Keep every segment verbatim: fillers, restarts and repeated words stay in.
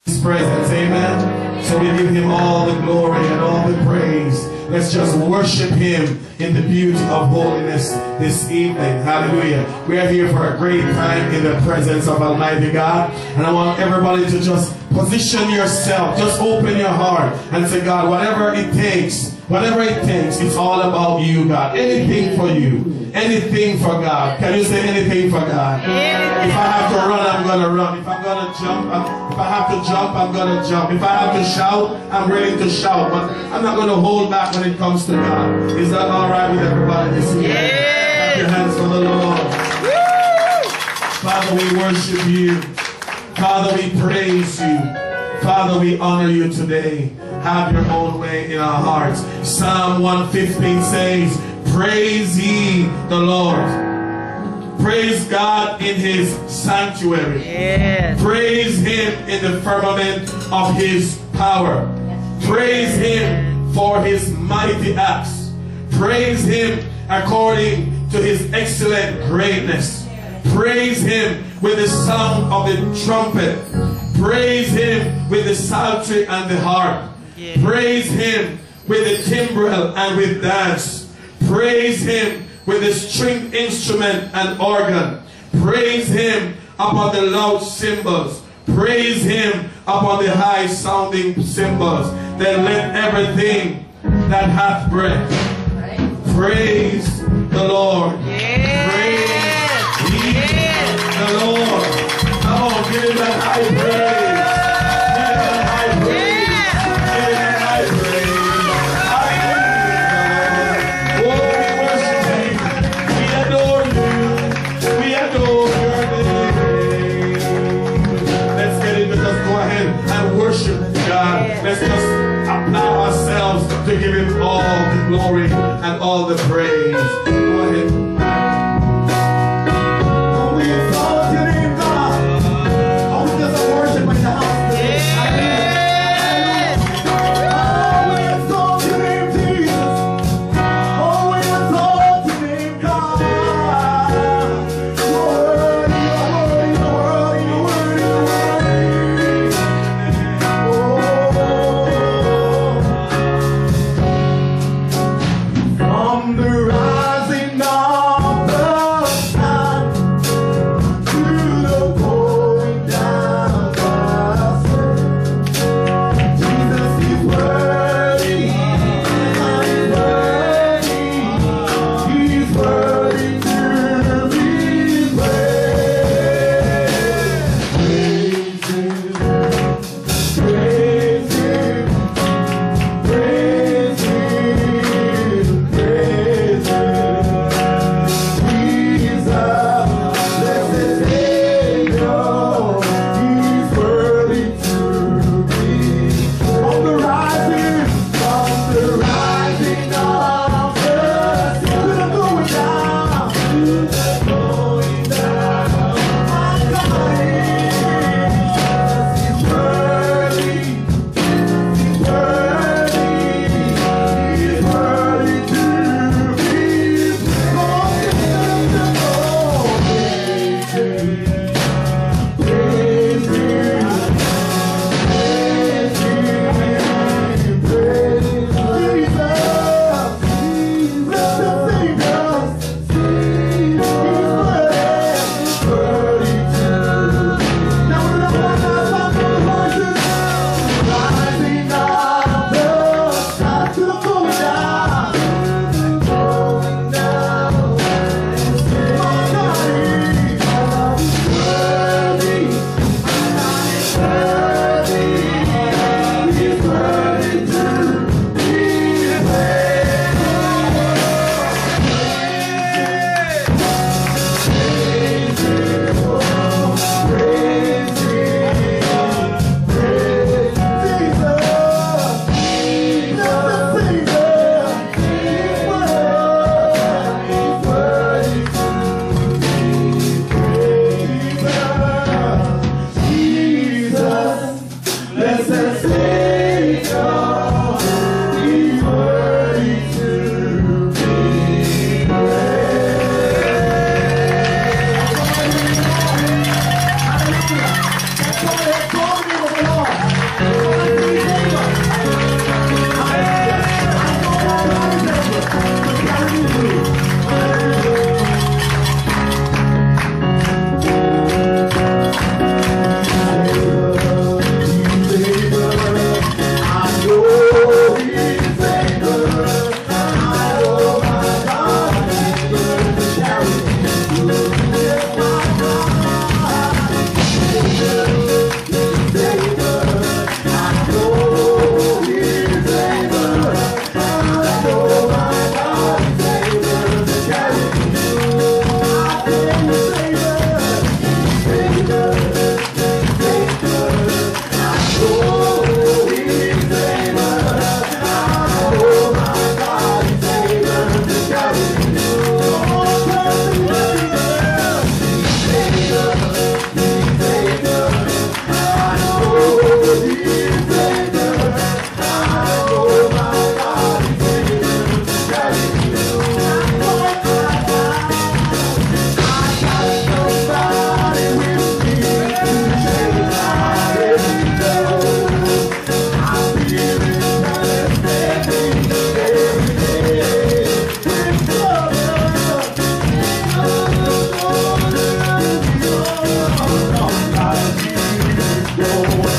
His presence, amen. So we give him all the glory and all the praise. Let's just worship him in the beauty of holiness this evening. Hallelujah. We are here for a great time in the presence of Almighty God. And I want everybody to just position yourself. Just open your heart and say, God, whatever it takes, whatever it takes, it's all about you, God. Anything for you. Anything for God. Can you say anything for God? Yeah. If I have to run, I'm going to run. If I'm going to jump, I'm, if I have to jump, I'm going to jump. If I have to shout, I'm ready to shout. But I'm not going to hold back when it comes to God. Is that all right with everybody this evening? Yeah. Clap your hands for the Lord. Woo. Father, we worship you. Father, we praise you. Father, we honor you today. Have your own way in our hearts. Psalm one fifteen says, praise ye the Lord. Praise God in his sanctuary. Yes. Praise him in the firmament of his power. Praise him for his mighty acts. Praise him according to his excellent greatness. Praise him with the sound of the trumpet. Praise him with the psaltery and the harp. Yeah. Praise him with the timbrel and with dance. Praise him with the stringed instrument and organ. Praise him upon the loud cymbals. Praise him upon the high sounding cymbals. Then let everything that hath breath praise the Lord. Yeah. Praise ye yeah. the Lord. Come on, give him that high praise. Let's just allow ourselves to give him all the glory and all the praise. Go ahead. Oh, we exalt your name, God. Oh, we just worship in the house. Yeah. Oh, we exalt your name, Jesus. Oh, we exalt your name, God. You're worthy, you're worthy, you're worthy, you're worthy, you're worthy. From the rise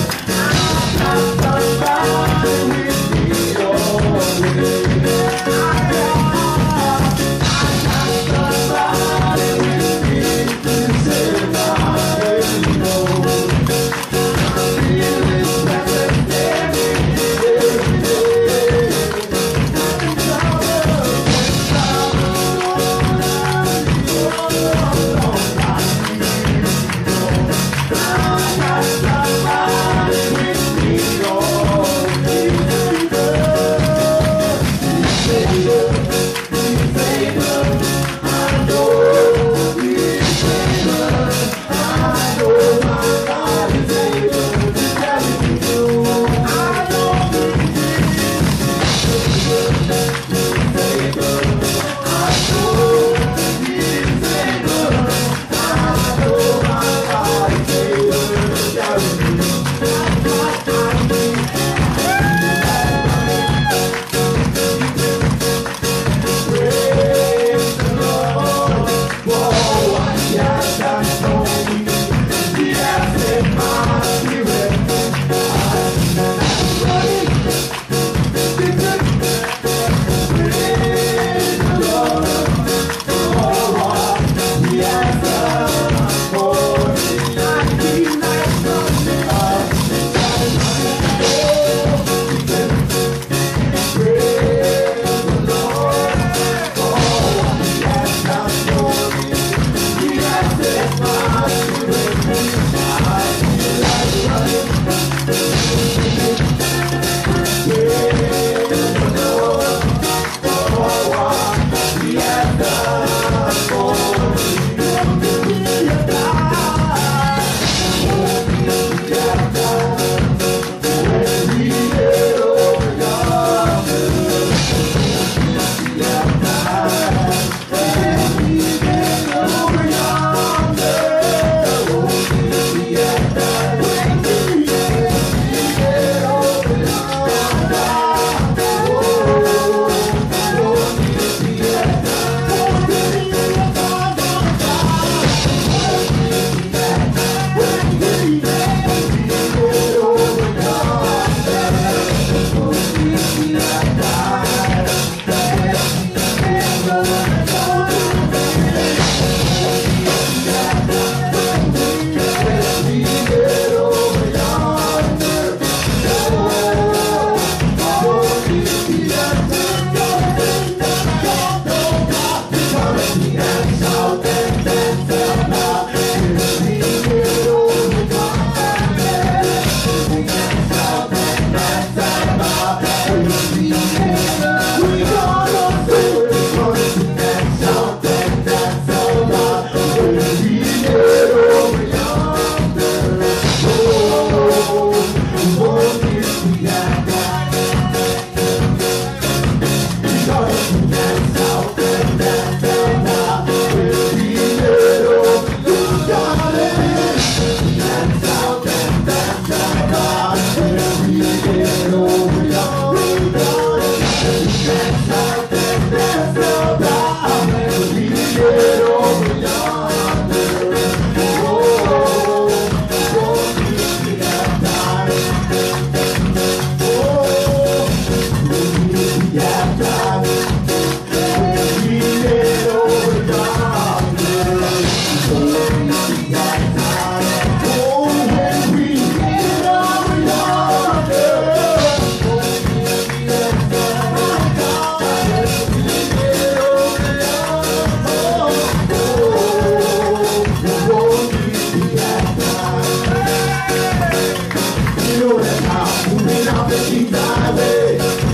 Moving out the deep highway.